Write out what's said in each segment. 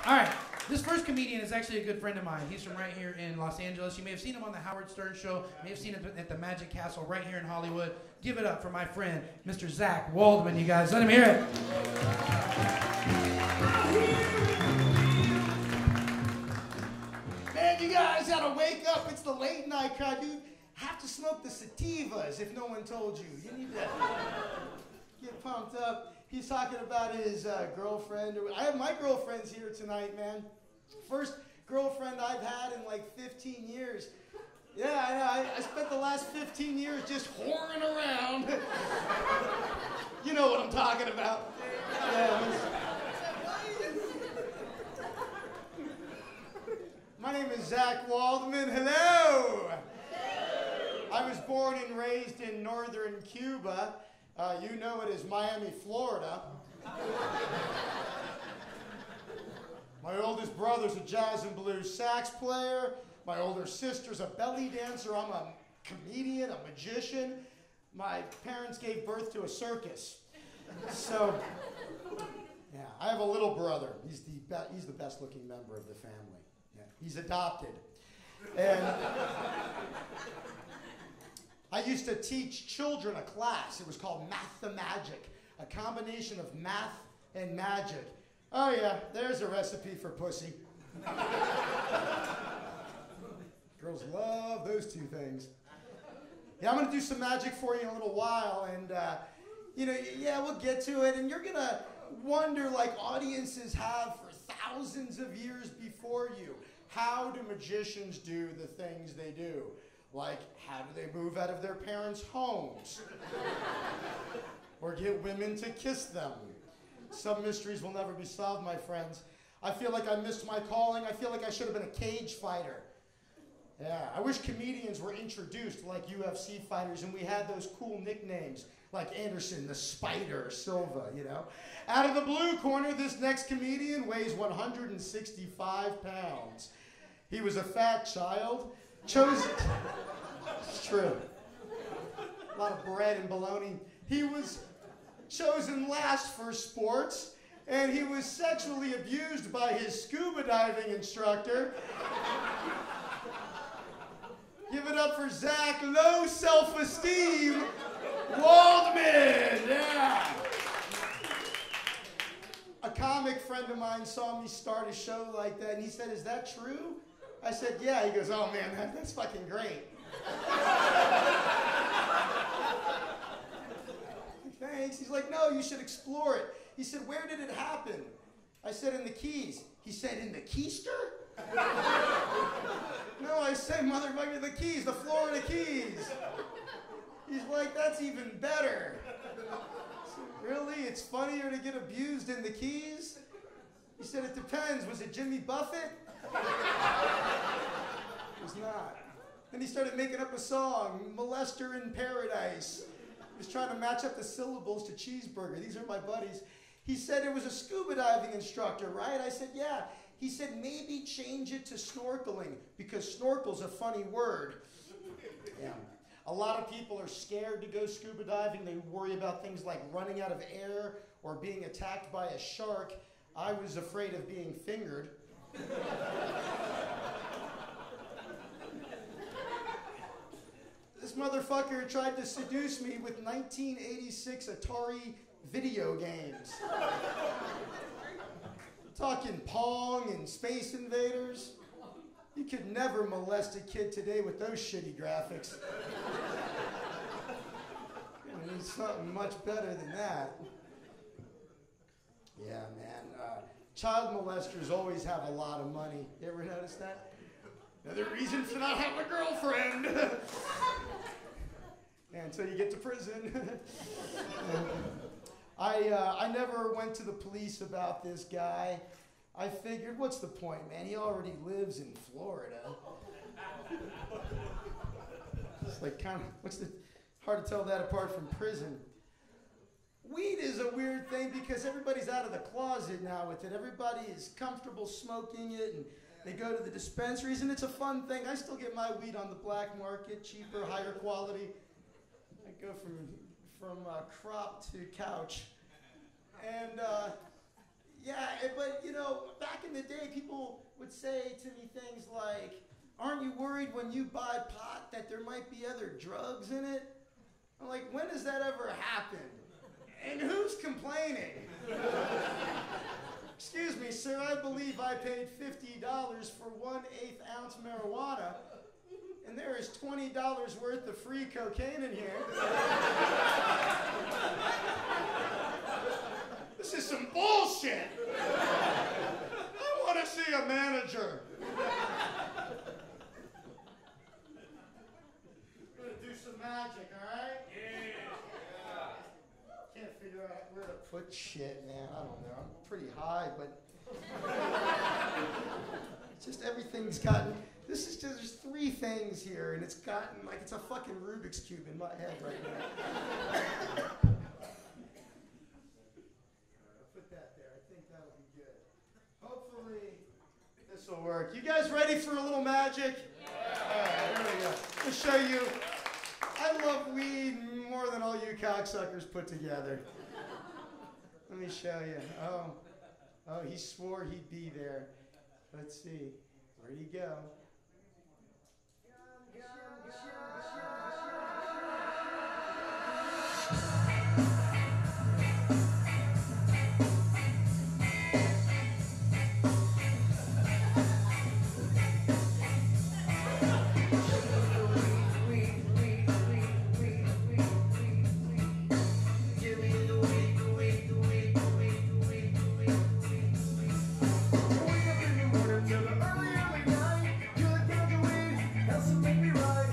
All right. This first comedian is actually a good friend of mine. He's from right here in Los Angeles. You may have seen him on the Howard Stern Show. You may have seen him at the Magic Castle right here in Hollywood. Give it up for my friend, Mr. Zach Waldman, you guys. Let him hear it. Man, you guys gotta wake up. It's the late night crowd. You have to smoke the sativas if no one told you. You need to get pumped up. He's talking about his girlfriend. I have my girlfriends here tonight, man. First girlfriend I've had in like 15 years. Yeah, I know. I spent the last 15 years just whoring around. You know what I'm talking about. Yeah, my name is Zach Waldman. Hello. I was born and raised in northern Cuba. You know it as Miami, Florida. My oldest brother's a jazz and blues sax player. My older sister's a belly dancer. I'm a comedian, a magician. My parents gave birth to a circus. So, yeah, I have a little brother. He's the best looking member of the family. Yeah, he's adopted. And I used to teach children a class. It was called Math-the-Magic, a combination of math and magic. Oh yeah, there's a recipe for pussy. Girls love those two things. Yeah, I'm gonna do some magic for you in a little while, and we'll get to it, and you're gonna wonder, like audiences have for thousands of years before you, how do magicians do the things they do? Like, how do they move out of their parents' homes? Or get women to kiss them? Some mysteries will never be solved, my friends. I feel like I missed my calling. I feel like I should have been a cage fighter. Yeah, I wish comedians were introduced like UFC fighters and we had those cool nicknames like Anderson, the Spider, Silva, you know. Out of the blue corner, this next comedian weighs 165 pounds. He was a fat child. It's true. A lot of bread and bologna. He was chosen last for sports, and he was sexually abused by his scuba diving instructor. Give it up for Zach, low self-esteem, Waldman. Yeah. A comic friend of mine saw me start a show like that, and he said, "Is that true?" I said, "Yeah." He goes, "Oh man, that's fucking great." Thanks. He's like, "No, you should explore it." He said, "Where did it happen?" I said, "In the Keys." He said, "In the Keister?" No, I said, "Motherfucker, the Keys, the Florida Keys." He's like, "That's even better." I said, "Really? It's funnier to get abused in the Keys?" He said, "It depends. Was it Jimmy Buffett?" It was not. Then he started making up a song, "Molester in Paradise." He was trying to match up the syllables to cheeseburger. These are my buddies. He said it was a scuba diving instructor, right? I said, "Yeah." He said, "Maybe change it to snorkeling, because snorkel's a funny word." Yeah. A lot of people are scared to go scuba diving. They worry about things like running out of air or being attacked by a shark. I was afraid of being fingered. This motherfucker tried to seduce me with 1986 Atari video games. Talking Pong and Space Invaders. You could never molest a kid today with those shitty graphics. You need something much better than that. Yeah, man. Child molesters always have a lot of money. You ever notice that? Another reason to not have a girlfriend. Yeah, until you get to prison. I never went to the police about this guy. I figured, what's the point, man? He already lives in Florida. It's like hard to tell that apart from prison. Weed is a weird thing because everybody's out of the closet now with it. Everybody is comfortable smoking it, and they go to the dispensaries, and it's a fun thing. I still get my weed on the black market, cheaper, higher quality. I go from crop to couch. And Yeah, but you know, back in the day, people would say to me things like, aren't you worried when you buy pot that there might be other drugs in it? I'm like, when has that ever happened? And who's complaining? Excuse me, sir, I believe I paid $50 for 1/8 ounce marijuana, and there is $20 worth of free cocaine in here. This is some bullshit. I want to see a manager. We're going to do some magic, all right? Yeah. Can't figure out where to put shit, man. I don't know. I'm pretty high, but it's just everything's gotten. This is just, there's 3 things here, and it's gotten like it's a fucking Rubik's Cube in my head right now. Put that there. I think that'll be good. Hopefully, this will work. You guys ready for a little magic? Yeah. All right, here we go. I'll show you. I love weed more than all you cocksuckers put together. Let me show you. Oh, he swore he'd be there. Let's see. Where'd he go? Make me right.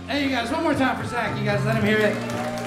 Hey, you guys, one more time for Zach. You guys let him hear it.